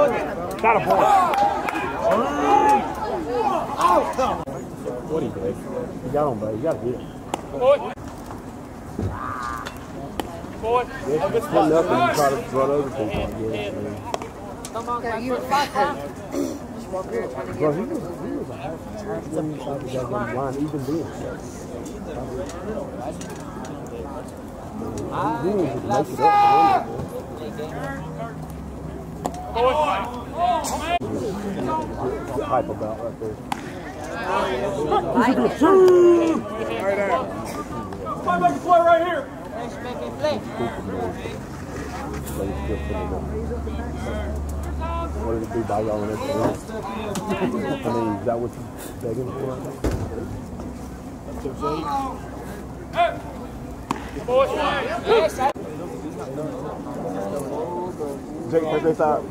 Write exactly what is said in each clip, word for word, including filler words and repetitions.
Got a point. What he did? He got on, buddy. You got to get it. Boy. Boy. Yeah, if it's putting up and you try to run over people, I guess. Come on, guys. You were five, five. Bro, he was, he was a half when you tried to get on the line, even then. He was just make it up. Hype about right there. Right there. Play like a play right here. What did it do by y'all in this game? I mean, is that what you're begging for? Jake, take this out.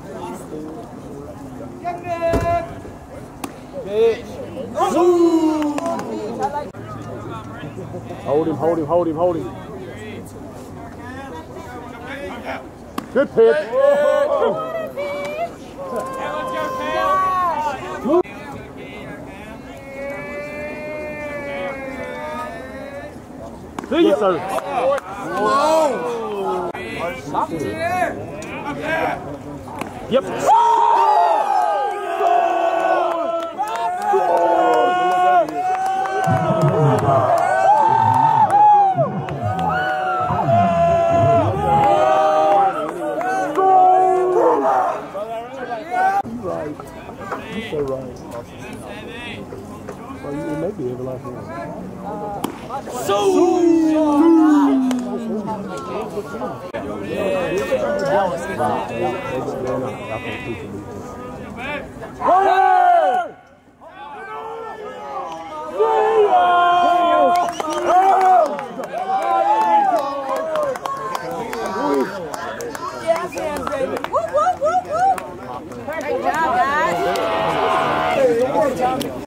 Hold him, hold him, hold him, hold him. Good pitch. Yes, sir. Yep. Right. You're so right. Well, you may be able to like him. So! Great job, guys.